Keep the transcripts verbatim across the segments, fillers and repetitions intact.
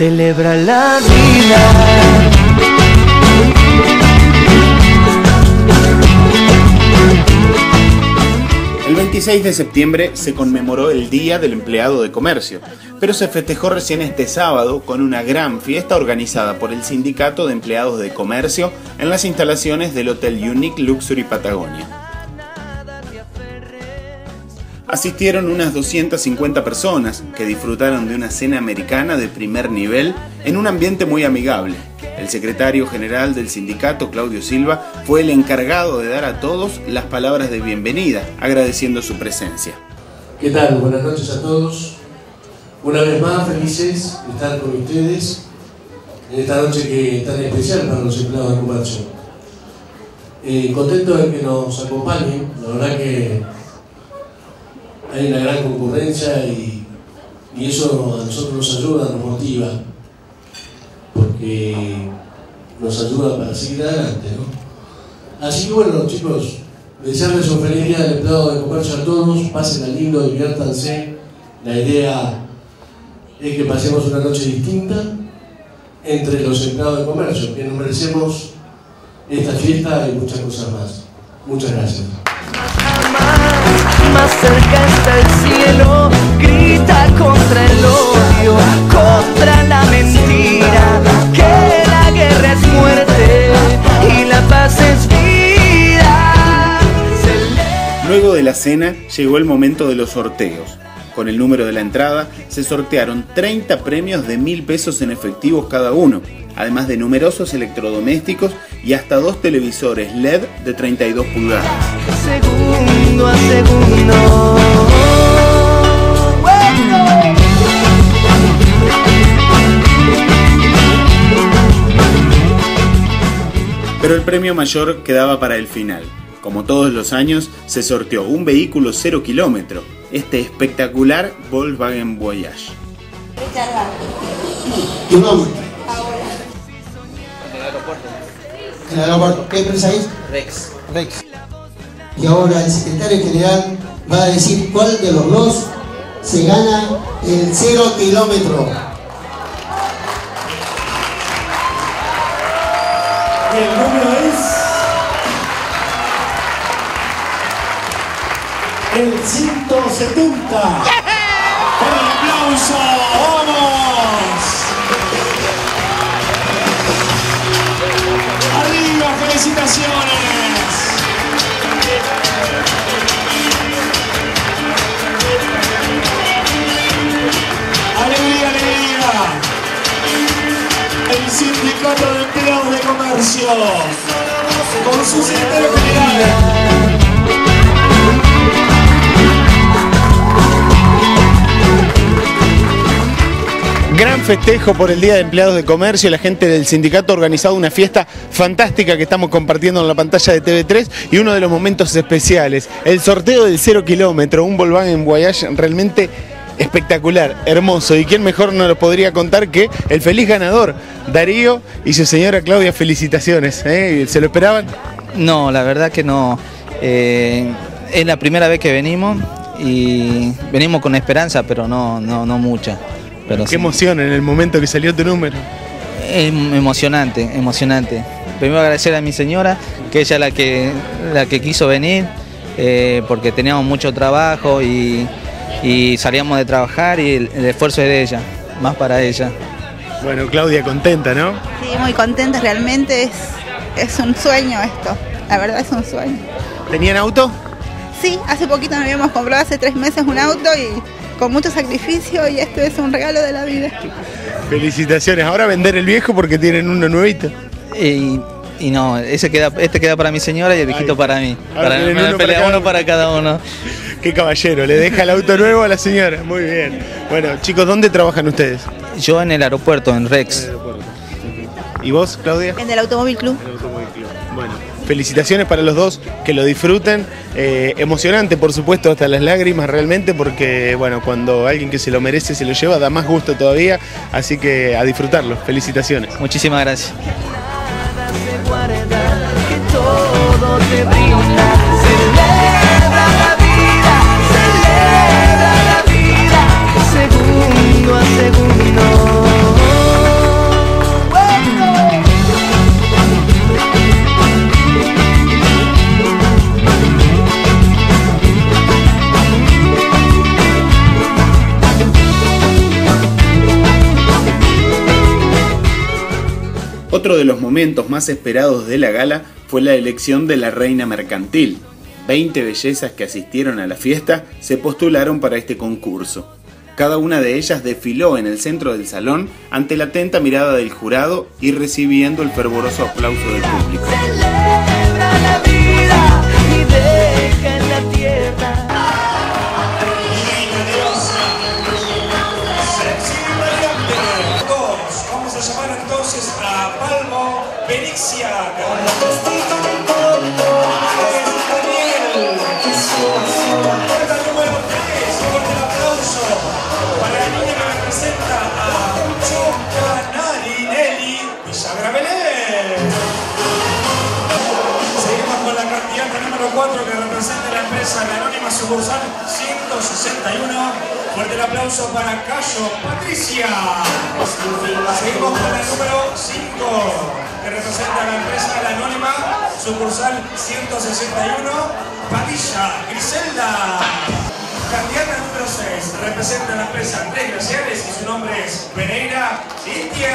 celebra la vida. El veintiséis de septiembre se conmemoró el Día del Empleado de Comercio, pero se festejó recién este sábado con una gran fiesta organizada por el Sindicato de Empleados de Comercio en las instalaciones del Hotel Unique Luxury Patagonia. Asistieron unas doscientas cincuenta personas que disfrutaron de una cena americana de primer nivel en un ambiente muy amigable. El secretario general del sindicato, Claudio Silva, fue el encargado de dar a todos las palabras de bienvenida, agradeciendo su presencia. ¿Qué tal? Buenas noches a todos. Una vez más, felices de estar con ustedes en esta noche que es tan especial para los empleados de comercio. Eh, contento de que nos acompañen, la verdad que hay una gran concurrencia y, y eso a nosotros nos ayuda, nos motiva, porque nos ayuda para seguir adelante, ¿no? Así que bueno, chicos, desearles un feliz día del empleado de comercio a todos, pasen al lindo, diviértanse. La idea es que pasemos una noche distinta entre los empleados de comercio, que nos merecemos esta fiesta y muchas cosas más. Muchas gracias. Más cerca está el cielo, grita contra el odio, contra la mentira, que la guerra es muerte y la paz es vida. Luego de la cena llegó el momento de los sorteos. Con el número de la entrada se sortearon treinta premios de mil pesos en efectivos cada uno, además de numerosos electrodomésticos y hasta dos televisores L E D de treinta y dos pulgadas. Segundo a segundo. Pero el premio mayor quedaba para el final. Como todos los años, se sorteó un vehículo cero kilómetro, este espectacular Volkswagen Voyage. ¿Tu nombre? Ahora. En el aeropuerto. ¿En el aeropuerto? ¿Qué empresa es? Rex. Rex. Y ahora el secretario general va a decir cuál de los dos se gana el cero kilómetro. El número es el ciento setenta. ¡Un aplauso! ¡Vamos! ¡Arriba! ¡Felicitaciones! ¡Alegría, alegría! El Sindicato de Empleados de Comercio con su secretario general. Gran festejo por el Día de Empleados de Comercio. La gente del sindicato ha organizado una fiesta fantástica que estamos compartiendo en la pantalla de T V tres y uno de los momentos especiales, el sorteo del cero kilómetro, un Volkswagen Voyage realmente espectacular, hermoso. Y quién mejor nos lo podría contar que el feliz ganador, Darío y su señora Claudia. Felicitaciones, ¿eh? ¿Se lo esperaban? No, la verdad que no. Eh, es la primera vez que venimos y venimos con esperanza, pero no, no, no mucha. Pero Qué sí. emoción en el momento que salió tu número. Es emocionante, emocionante. Primero agradecer a mi señora, que ella es la que, la que quiso venir, eh, porque teníamos mucho trabajo y, y salíamos de trabajar y el, el esfuerzo es de ella, más para ella. Bueno, Claudia, contenta, ¿no? Sí, muy contenta, realmente es, es un sueño esto, la verdad es un sueño. ¿Tenían auto? Sí, hace poquito nos habíamos comprado, hace tres meses, un auto y con mucho sacrificio, y esto es un regalo de la vida. Felicitaciones. Ahora vender el viejo porque tienen uno nuevito. Y, y no, ese queda, este queda para mi señora y el viejito Ay, para mí. ahora Para, tienen para uno pelear para cada uno para cada uno. Qué caballero, le deja el auto nuevo a la señora. Muy bien. Bueno, chicos, ¿dónde trabajan ustedes? Yo en el aeropuerto, en Rex. ¿Y vos, Claudia? En el Automóvil Club. En el Automóvil Club. Bueno, felicitaciones para los dos, que lo disfruten. Eh, emocionante, por supuesto, hasta las lágrimas realmente, porque bueno, cuando alguien que se lo merece se lo lleva, da más gusto todavía. Así que a disfrutarlo. Felicitaciones. Muchísimas gracias. Que todo te brinda. Celebra la vida, celebra la vida, segundo a segundo. Otro de los momentos más esperados de la gala fue la elección de la reina mercantil. veinte bellezas que asistieron a la fiesta se postularon para este concurso. Cada una de ellas desfiló en el centro del salón ante la atenta mirada del jurado y recibiendo el fervoroso aplauso del público. Celebra la vida y deja en la tierra. Vamos a llamar entonces a Palmo Benixia. cuatro que representa la empresa La Anónima Sucursal ciento sesenta y uno. Fuerte el aplauso para Cayo Patricia. Seguimos con el número cinco que representa la empresa La Anónima Sucursal ciento sesenta y uno. Padilla Griselda. Candidata número seis representa la empresa Tres Glaciares y su nombre es Pereira Cintia.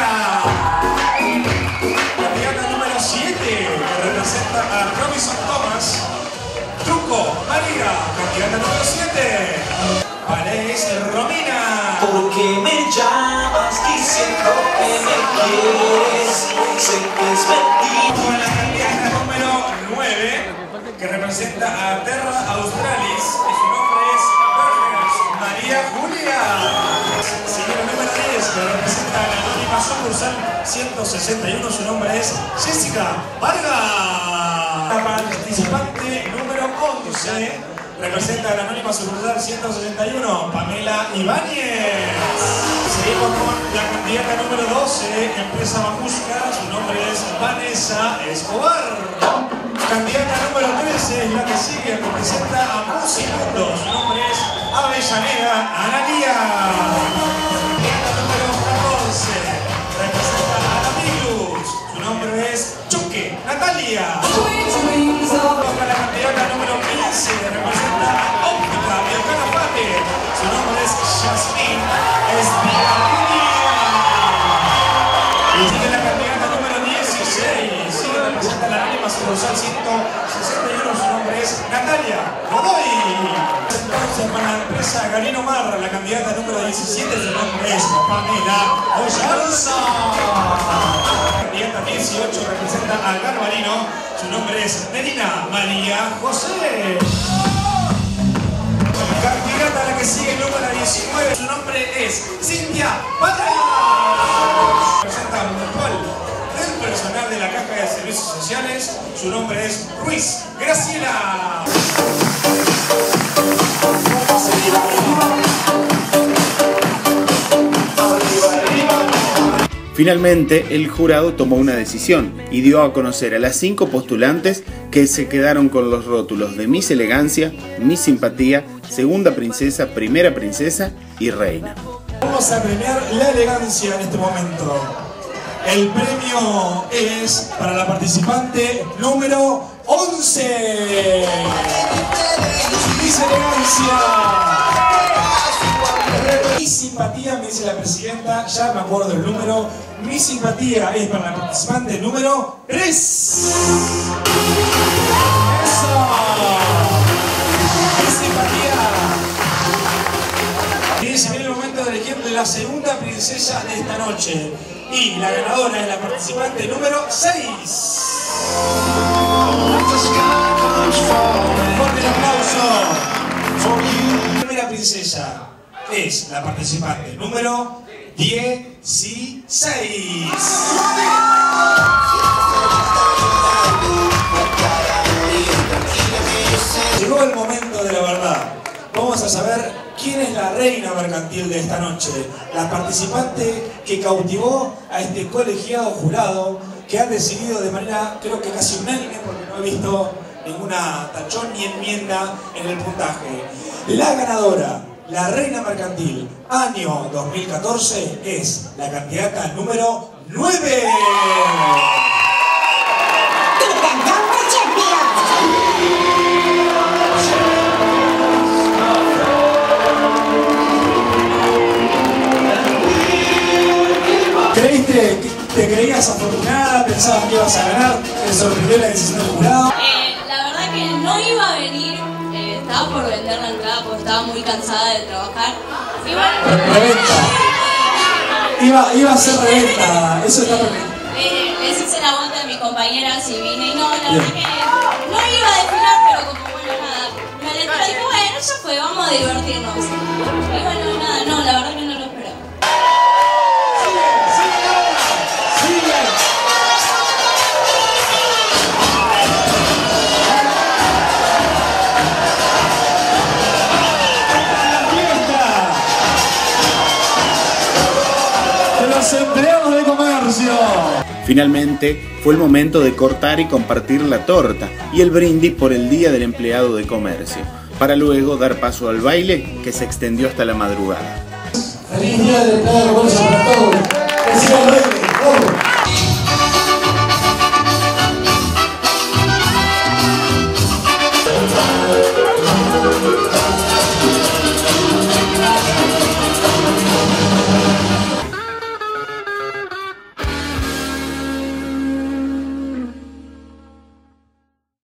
Candidata número siete que representa a Robinson Thomas. Truco, María, candidata número siete. Paredes Romina. Porque me llamas diciendo que me quieres, sé que es mentira. Con la candidata número nueve, que representa a Terra Australis, y su nombre es Bernes María Julia. Sigue el número diez, que representa a la Anónima Sucursal ciento sesenta y uno, su nombre es Jessica Vargas. La participante número once representa a la Anónima Sucursal ciento sesenta y uno, Pamela Ibáñez. Seguimos con la candidata número doce, Empresa Babushka, su nombre es Vanessa Escobar. Candidata número trece es la que sigue, representa a Musimundo, su nombre es Avellaneda Analía. Candidata número catorce representa a Namilus, su nombre es Chuque Natalia. La candidata número quince representa a Óptica Bianca Pate, su nombre es Yasmín Espigarini. Y sigue la candidata número dieciséis, sigue representa a la Anónima Sucursal ciento sesenta y uno, su nombre es Natalia Godoy. Entonces para la empresa Galino Mar, la candidata número diecisiete, su nombre es Pamela Ollarza. Candidata dieciocho representa a Garbarino, su nombre es Medina María José. Candidata a la que sigue, número diecinueve, su nombre es Cintia Pata. Representa a municipal del personal de la Caja de Servicios Sociales, su nombre es Ruiz Graciela. Finalmente, el jurado tomó una decisión y dio a conocer a las cinco postulantes que se quedaron con los rótulos de Miss Elegancia, Miss Simpatía, Segunda Princesa, Primera Princesa y Reina. Vamos a premiar la elegancia en este momento. El premio es para la participante número once. Miss Elegancia. Mi simpatía, me dice la presidenta, ya me acuerdo el número. Mi simpatía es para la participante número tres. ¡Eso! Mi simpatía. Y se viene el momento de elegir la segunda princesa de esta noche. Y la ganadora es la participante número seis. Fuerte el aplauso. La primera princesa es la participante número dieciséis. Llegó el momento de la verdad. Vamos a saber quién es la reina mercantil de esta noche. La participante que cautivó a este colegiado jurado que ha decidido de manera, creo que casi unánime, porque no he visto ninguna tachón ni enmienda en el puntaje. La ganadora, la reina mercantil, año dos mil catorce, es la candidata número nueve. ¿Creíste, ¿Te creías afortunada? ¿Pensabas que ibas a ganar? ¿Te sorprendió la decisión del jurado? Eh, la verdad que no iba a venir, eh, estaba por vender la entrada porque estaba muy cansada de trabajar. Y bueno, Reventa. Iba, iba a ser reventa, eso está perfecto. Eh, les hice la aguante a mis compañeras y vine y no, la verdad que no iba a desfilar, pero como bueno, nada, me alenté y dije, bueno, ya fue, vamos a divertirnos. Y bueno, nada, no, la verdad que no lo esperaba. Los empleados de comercio. Finalmente, fue el momento de cortar y compartir la torta y el brindis por el Día del Empleado de Comercio, para luego dar paso al baile que se extendió hasta la madrugada. Feliz Día del Empleado de Comercio para todos.